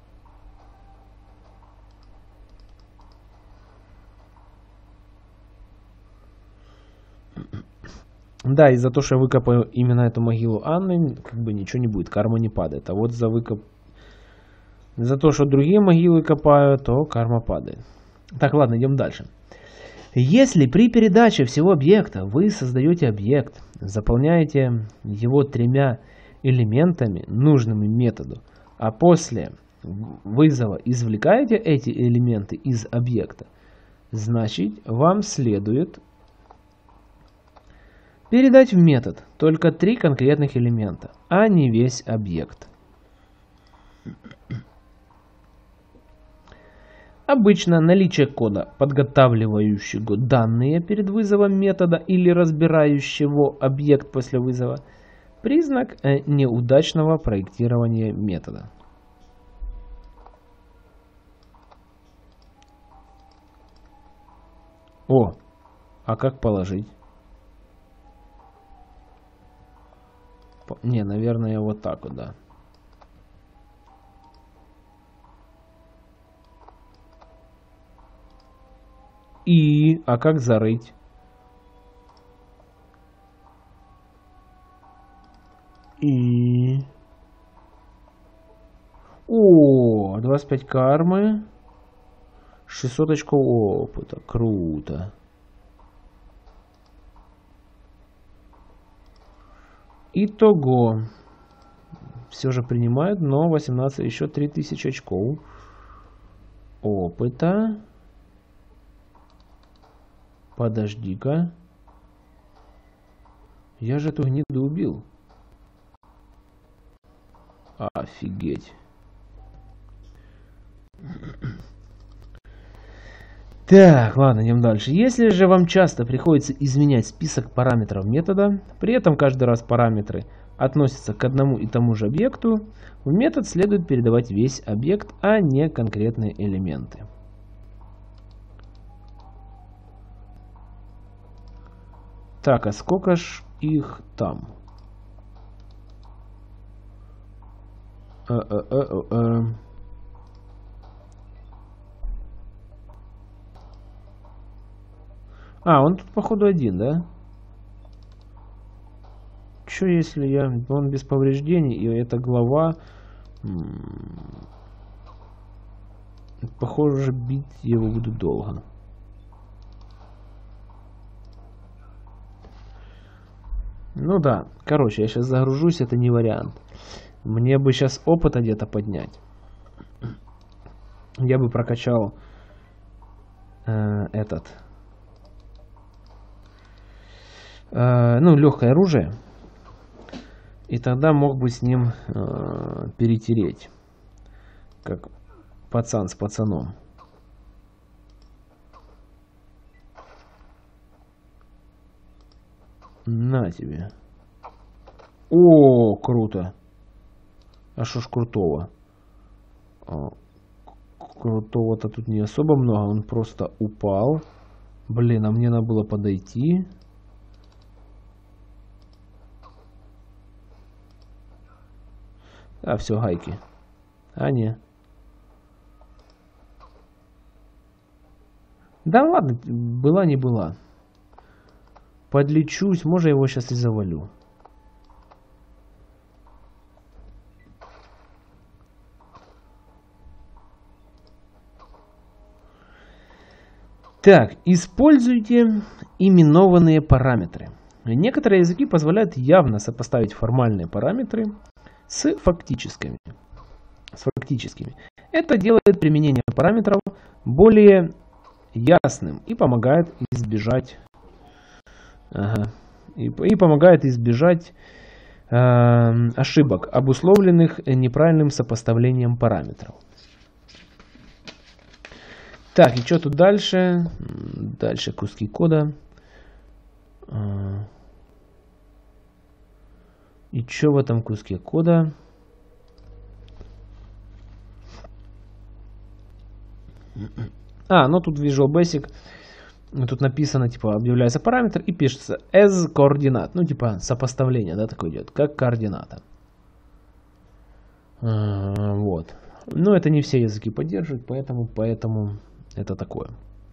Да, и за то, что я выкопаю именно эту могилу Анны, как бы ничего не будет. Карма не падает. А вот за то, что другие могилы копаю, то карма падает. Так, ладно, идем дальше. Если при передаче всего объекта вы создаете объект, заполняете его 3 элементами, нужными методу, а после вызова извлекаете эти элементы из объекта, значит вам следует передать в метод только 3 конкретных элемента, а не весь объект. Обычно наличие кода, подготавливающего данные перед вызовом метода или разбирающего объект после вызова, признак неудачного проектирования метода. О, а как положить? Не, наверное, вот так вот, да. А как зарыть? О, 25 кармы. 600 очков опыта. Круто. Итого. Все же принимают, но 18, еще 3000 очков опыта. Подожди-ка. Я же эту гниду убил. Офигеть. Так, ладно, идем дальше. Если же вам часто приходится изменять список параметров метода, при этом каждый раз параметры относятся к одному и тому же объекту, в метод следует передавать весь объект, а не конкретные элементы. Так, а сколько ж их там? Он тут походу один, да? Что если он без повреждений, и эта глава... Похоже, бить его буду долго. Ну да, короче, я сейчас загружусь, это не вариант. Мне бы сейчас опыта где-то поднять. Я бы прокачал легкое оружие. И тогда мог бы с ним перетереть. Как пацан с пацаном. На тебе. О, круто. А что ж крутого? Крутого-то тут не особо много. Он просто упал. Блин, а мне надо было подойти. А, все, гайки. А, не. Да ладно, была не была. Подлечусь, может, я его сейчас и завалю. Так, используйте именованные параметры. Некоторые языки позволяют явно сопоставить формальные параметры с фактическими. Это делает применение параметров более ясным и помогает избежать ошибок, обусловленных неправильным сопоставлением параметров. Так, и что тут дальше? Дальше куски кода. И что в этом куске кода? Ну тут Visual Basic. Тут написано, типа, объявляется параметр и пишется as координат. Ну, типа, сопоставление, да, такое идет, как координата. Вот. Но это не все языки поддерживают, поэтому это такое.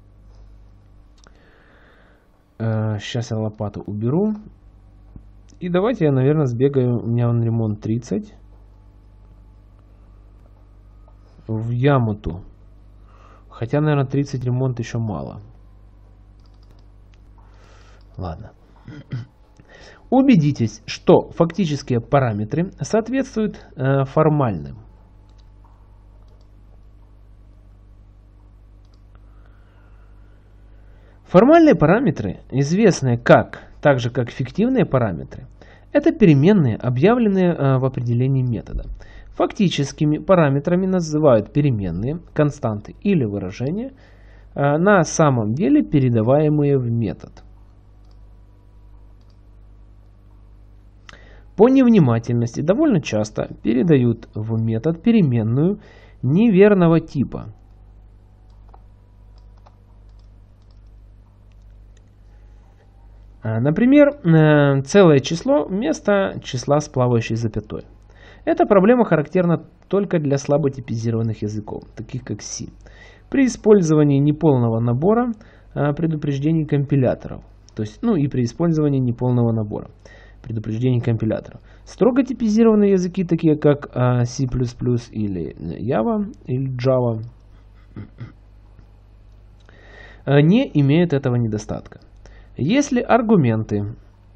Сейчас я лопату уберу. И давайте я, наверное, сбегаю. У меня он ремонт 30. В Ямуту. Хотя, наверное, 30 ремонт еще мало. Ладно. Убедитесь, что фактические параметры соответствуют формальным. Формальные параметры, известные так же как фиктивные параметры, это переменные, объявленные в определении метода. Фактическими параметрами называют переменные, константы или выражения, на самом деле передаваемые в метод. По невнимательности довольно часто передают в метод переменную неверного типа. Например, целое число вместо числа с плавающей запятой. Эта проблема характерна только для слабо типизированных языков, таких как C, при использовании неполного набора предупреждений компиляторов. То есть, и при использовании неполного набора предупреждений компиляторов. Строго типизированные языки, такие как C++ или Java, не имеют этого недостатка. Если аргументы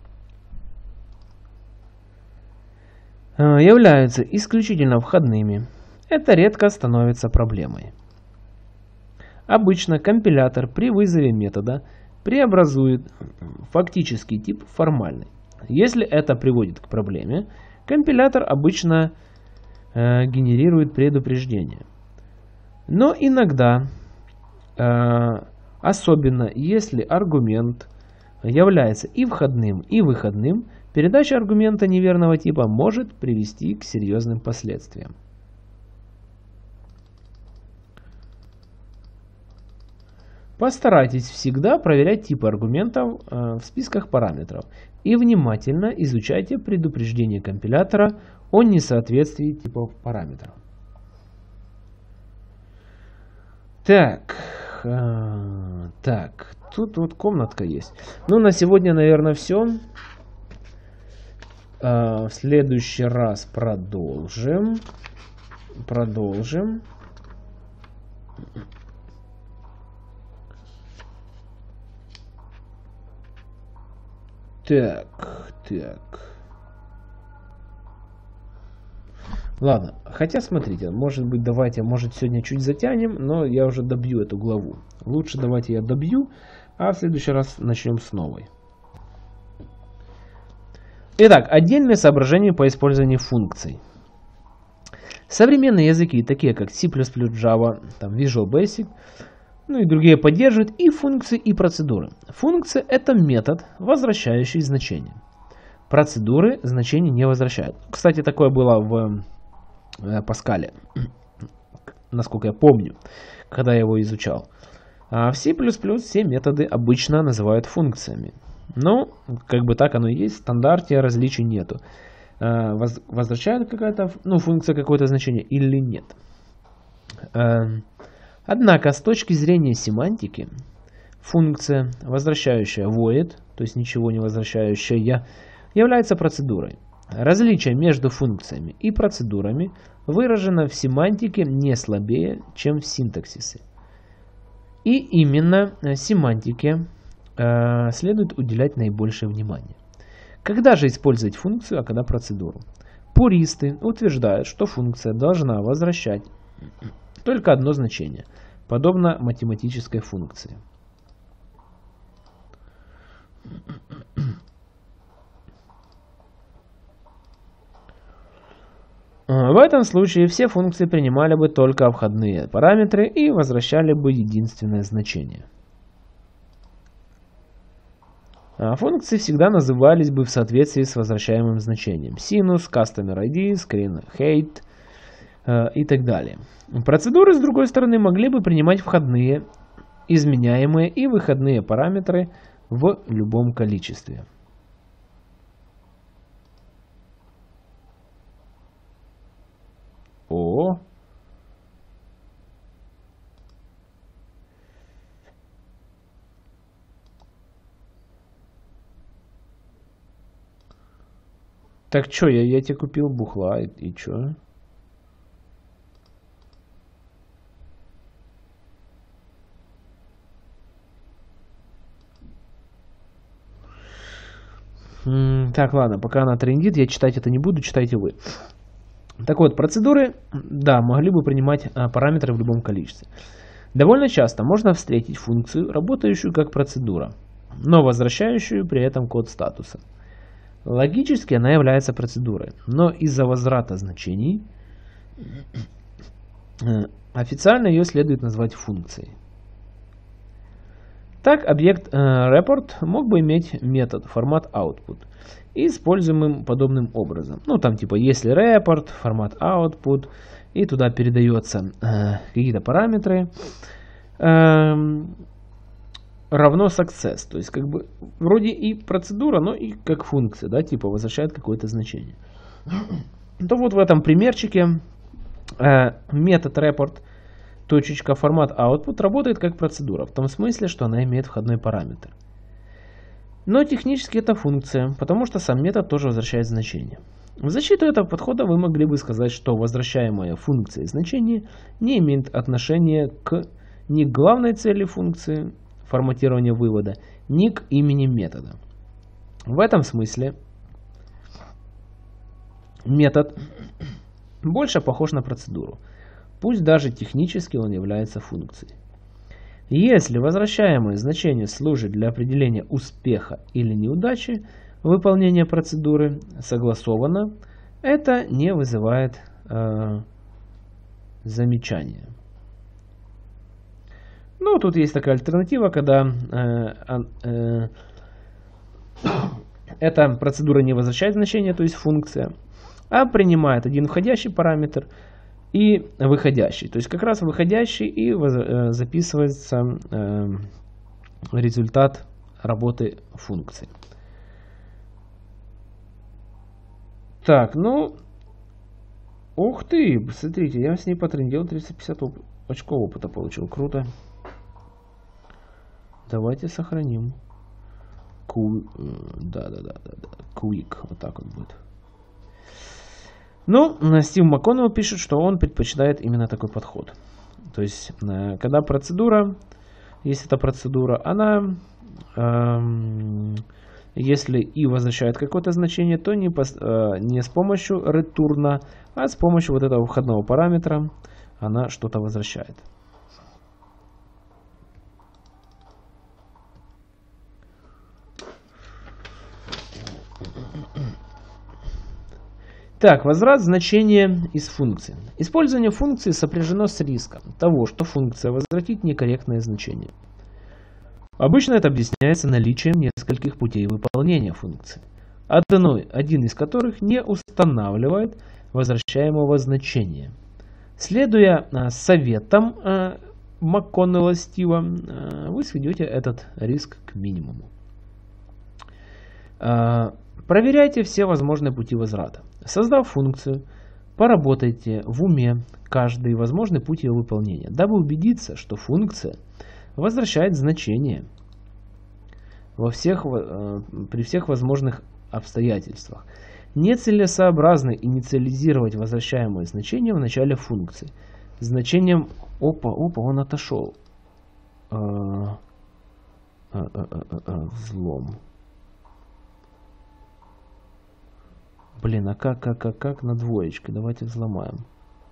являются исключительно входными, это редко становится проблемой. Обычно компилятор при вызове метода преобразует фактический тип в формальный. Если это приводит к проблеме, компилятор обычно генерирует предупреждение. Но иногда, особенно если аргумент является и входным, и выходным, передача аргумента неверного типа может привести к серьезным последствиям. Постарайтесь всегда проверять типы аргументов в списках параметров и внимательно изучайте предупреждение компилятора о несоответствии типов параметров. Так, тут вот комнатка есть. На сегодня, наверное, все. В следующий раз продолжим. Так. Ладно, хотя смотрите, может сегодня чуть затянем, но я уже добью эту главу. Лучше давайте я добью, а в следующий раз начнем с новой. Итак, отдельные соображения по использованию функций. Современные языки, такие как C++, Java, Visual Basic, и другие поддерживают и функции, и процедуры. Функция – это метод, возвращающий значение. Процедуры значения не возвращают. Кстати, такое было в Паскале, насколько я помню, когда я его изучал. А в C++ все методы обычно называют функциями. Так оно и есть, в стандарте различий нету. Возвращает функция какое-то значение или нет. Однако, с точки зрения семантики, функция, возвращающая void, то есть ничего не возвращающая, является процедурой. Различие между функциями и процедурами выражено в семантике не слабее, чем в синтаксисе. И именно семантике следует уделять наибольшее внимание. Когда же использовать функцию, а когда процедуру? Пуристы утверждают, что функция должна возвращать только одно значение, подобно математической функции. В этом случае все функции принимали бы только входные параметры и возвращали бы единственное значение. Функции всегда назывались бы в соответствии с возвращаемым значением. Sinus, Customer ID, Screen Height и так далее. Процедуры, с другой стороны, могли бы принимать входные, изменяемые и выходные параметры в любом количестве. Так чё, я тебе купил бухла, и чё? Так, ладно, пока она трендит, я читать это не буду, читайте вы. Так вот, процедуры, да, могли бы принимать параметры в любом количестве. Довольно часто можно встретить функцию, работающую как процедура, но возвращающую при этом код статуса. Логически она является процедурой, но из-за возврата значений официально ее следует назвать функцией. Так, объект report мог бы иметь метод формат output, используемым подобным образом. Если report, формат output, и туда передается какие-то параметры, равно success. То есть, как бы, вроде и процедура, но и как функция, да, типа возвращает какое-то значение. То вот в этом примерчике метод report формат output работает как процедура, в том смысле, что она имеет входной параметр. Но технически это функция, потому что сам метод тоже возвращает значение. В защиту этого подхода вы могли бы сказать, что возвращаемая функция значение не имеет отношения ни к главной цели функции форматирования вывода, ни к имени метода. В этом смысле метод больше похож на процедуру, пусть даже технически он является функцией. Если возвращаемое значение служит для определения успеха или неудачи выполнения процедуры согласованно, это не вызывает замечания. Ну, тут есть такая альтернатива, когда эта процедура не возвращает значение, то есть функция, а принимает один входящий параметр и выходящий. То есть как раз выходящий и записывается результат работы функции. Так, ну, ух ты, смотрите, я с ней потрендел, 350 очков опыта получил, круто. Давайте сохраним. Да, Quick, вот так вот будет. Ну, Стив МакКоннелл пишет, что он предпочитает именно такой подход. То есть, когда процедура, если это процедура, она, если и возвращает какое-то значение, то не с помощью ретурна, а с помощью вот этого входного параметра она что-то возвращает. Так, возврат значения из функции. Использование функции сопряжено с риском того, что функция возвратит некорректное значение. Обычно это объясняется наличием нескольких путей выполнения функции, один из которых не устанавливает возвращаемого значения. Следуя советам МакКоннелла Стива, вы сведете этот риск к минимуму. Проверяйте все возможные пути возврата. Создав функцию, поработайте в уме каждый возможный путь ее выполнения, дабы убедиться, что функция возвращает значение при всех возможных обстоятельствах. Нецелесообразно инициализировать возвращаемое значение в начале функции. Значением он отошел. Взлом. Блин, а как на двоечке? Давайте взломаем.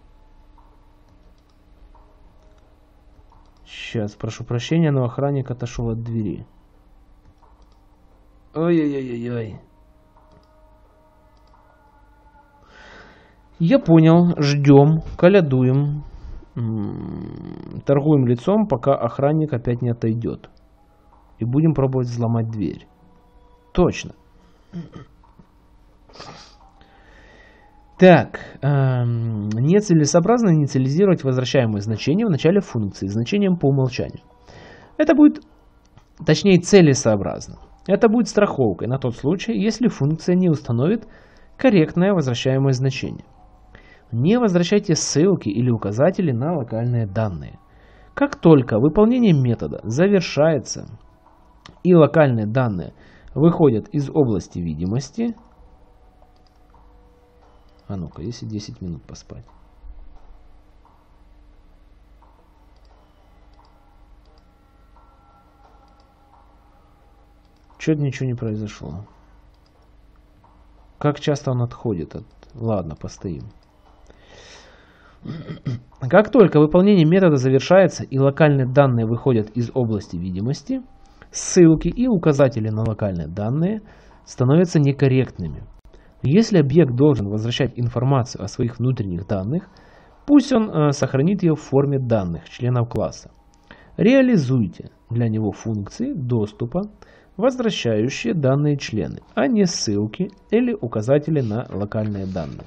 Сейчас, прошу прощения, но охранник отошел от двери. Ой-ой-ой-ой. Я понял, ждем, колядуем, торгуем лицом, пока охранник опять не отойдет. И будем пробовать взломать дверь. Точно. Так, нецелесообразно инициализировать возвращаемое значение в начале функции значением по умолчанию. Это будет, точнее, целесообразно. Это будет страховкой на тот случай, если функция не установит корректное возвращаемое значение. Не возвращайте ссылки или указатели на локальные данные. Как только выполнение метода завершается и локальные данные выходят из области видимости. А ну-ка, если 10 минут поспать. Чё-то ничего не произошло. Как часто он отходит от... Ладно, постоим. Как только выполнение метода завершается и локальные данные выходят из области видимости, ссылки и указатели на локальные данные становятся некорректными. Если объект должен возвращать информацию о своих внутренних данных, пусть он сохранит ее в форме данных членов класса. Реализуйте для него функции доступа, возвращающие данные члены, а не ссылки или указатели на локальные данные.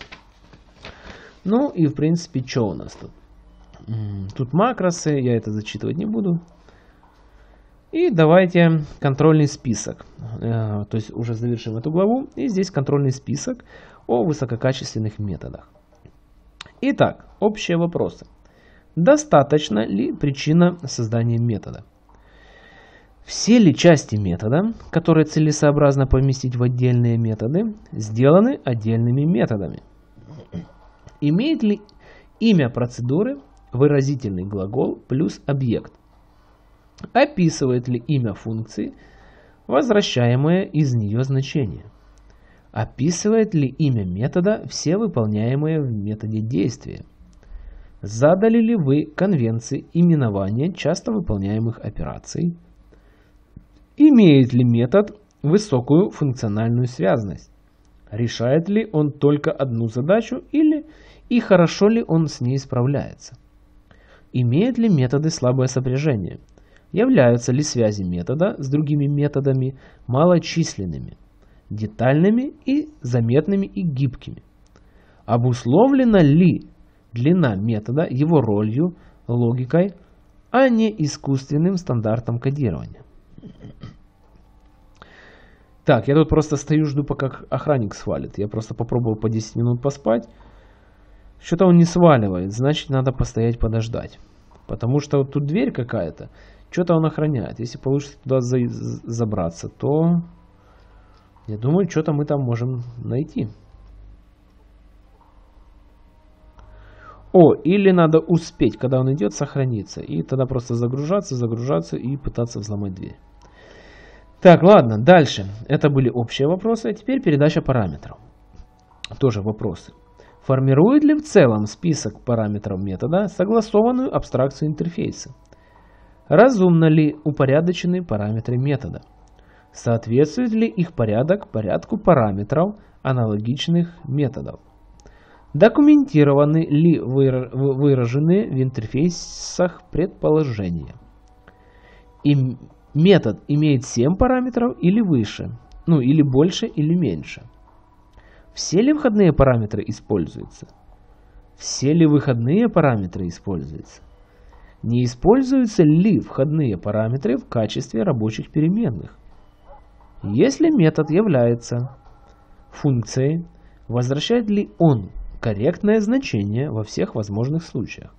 Ну и в принципе, что у нас тут? Тут макросы, я это зачитывать не буду. И давайте контрольный список. То есть уже завершим эту главу. И здесь контрольный список о высококачественных методах. Итак, общие вопросы. Достаточно ли причина создания метода? Все ли части метода, которые целесообразно поместить в отдельные методы, сделаны отдельными методами? Имеет ли имя процедуры выразительный глагол плюс объект? Описывает ли имя функции возвращаемое из нее значение? Описывает ли имя метода все выполняемые в методе действия? Задали ли вы конвенции именования часто выполняемых операций? Имеет ли метод высокую функциональную связность? Решает ли он только одну задачу или и хорошо ли он с ней справляется? Имеют ли методы слабое сопряжение? Являются ли связи метода с другими методами малочисленными, детальными и заметными и гибкими? Обусловлена ли длина метода его ролью, логикой, а не искусственным стандартом кодирования? Так, я тут просто стою, жду, пока охранник свалит. Я просто попробовал по 10 минут поспать. Что-то он не сваливает, значит надо постоять, подождать. Потому что вот тут дверь какая-то, что-то он охраняет. Если получится туда забраться, то я думаю, что-то мы там можем найти. О, или надо успеть, когда он идет, сохраниться. И тогда просто загружаться и пытаться взломать дверь. Так, ладно, дальше. Это были общие вопросы, а теперь передача параметров. Тоже вопросы. Формирует ли в целом список параметров метода согласованную абстракцию интерфейса? Разумно ли упорядочены параметры метода? Соответствует ли их порядок порядку параметров аналогичных методов? Документированы ли выраженные в интерфейсах предположения? Метод имеет 7 параметров или выше, или больше или меньше. Все ли входные параметры используются? Все ли выходные параметры используются? Не используются ли входные параметры в качестве рабочих переменных? Если метод является функцией, возвращает ли он корректное значение во всех возможных случаях?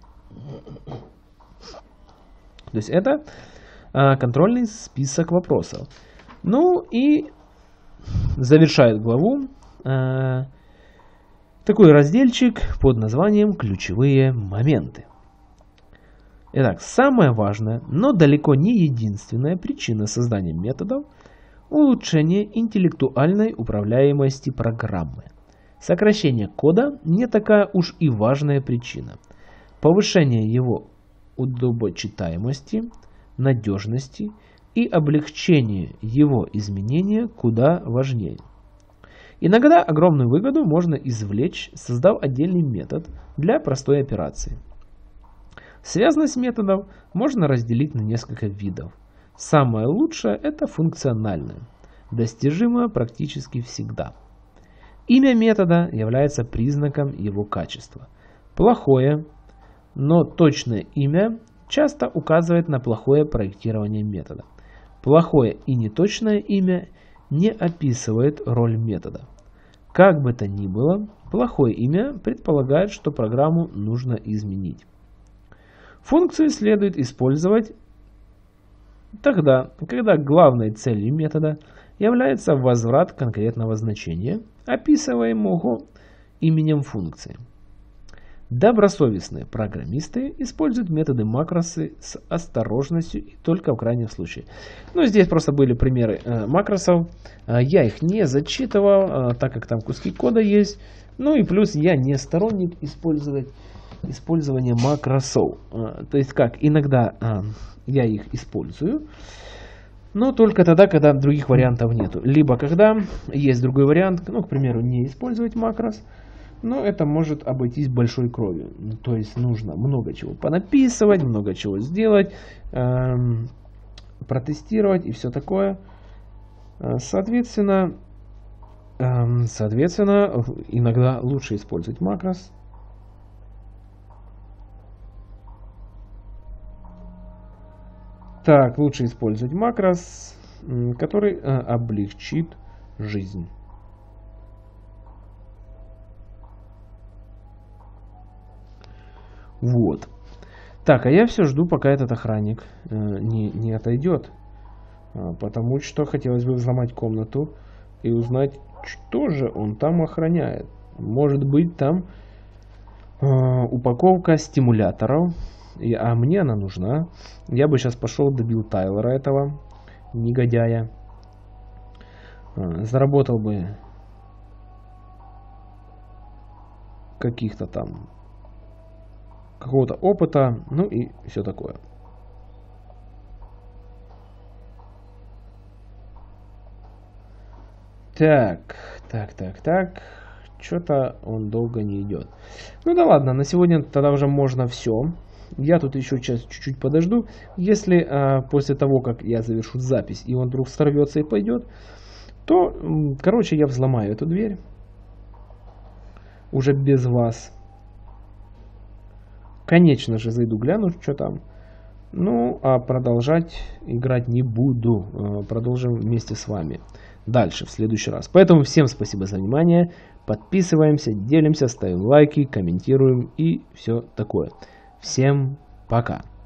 То есть это контрольный список вопросов. Ну и завершает главу такой разделчик под названием «Ключевые моменты». Итак, самая важная, но далеко не единственная причина создания методов – улучшение интеллектуальной управляемости программы. Сокращение кода не такая уж и важная причина. Повышение его удобочитаемости, надежности и облегчение его изменения куда важнее. Иногда огромную выгоду можно извлечь, создав отдельный метод для простой операции. Связность методов можно разделить на несколько видов. Самое лучшее – это функциональное, достижимое практически всегда. Имя метода является признаком его качества. Плохое, но точное имя часто указывает на плохое проектирование метода. Плохое и неточное имя не описывает роль метода. Как бы то ни было, плохое имя предполагает, что программу нужно изменить. Функцию следует использовать тогда, когда главной целью метода является возврат конкретного значения, описываемого именем функции. Добросовестные программисты используют методы макросы с осторожностью и только в крайнем случае. Здесь просто были примеры макросов. Я их не зачитывал, так как там куски кода есть. И плюс я не сторонник использования макросов. То есть как, иногда я их использую, но только тогда, когда других вариантов нету. Либо когда есть другой вариант, к примеру, не использовать макрос. Но это может обойтись большой кровью. То есть нужно много чего понаписывать, много чего сделать, протестировать и все такое. Соответственно, иногда лучше использовать макрос. Так, лучше использовать макрос, который облегчит жизнь. Вот. Так, а я все жду, пока этот охранник не отойдет. Потому что хотелось бы взломать комнату и узнать, что же он там охраняет. Может быть, там упаковка стимуляторов, а мне она нужна. Я бы сейчас пошел, добил Тайлера этого негодяя. Заработал бы каких-то там какого-то опыта, ну и все такое. Так. Что-то он долго не идет. Ну да ладно, на сегодня тогда уже можно все. Я тут еще сейчас чуть-чуть подожду. Если после того, как я завершу запись, и он вдруг сорвется и пойдет, то, короче, я взломаю эту дверь. Уже без вас. Конечно же, зайду, гляну, что там. Ну, а продолжать играть не буду. Продолжим вместе с вами дальше, в следующий раз. Поэтому всем спасибо за внимание. Подписываемся, делимся, ставим лайки, комментируем и все такое. Всем пока.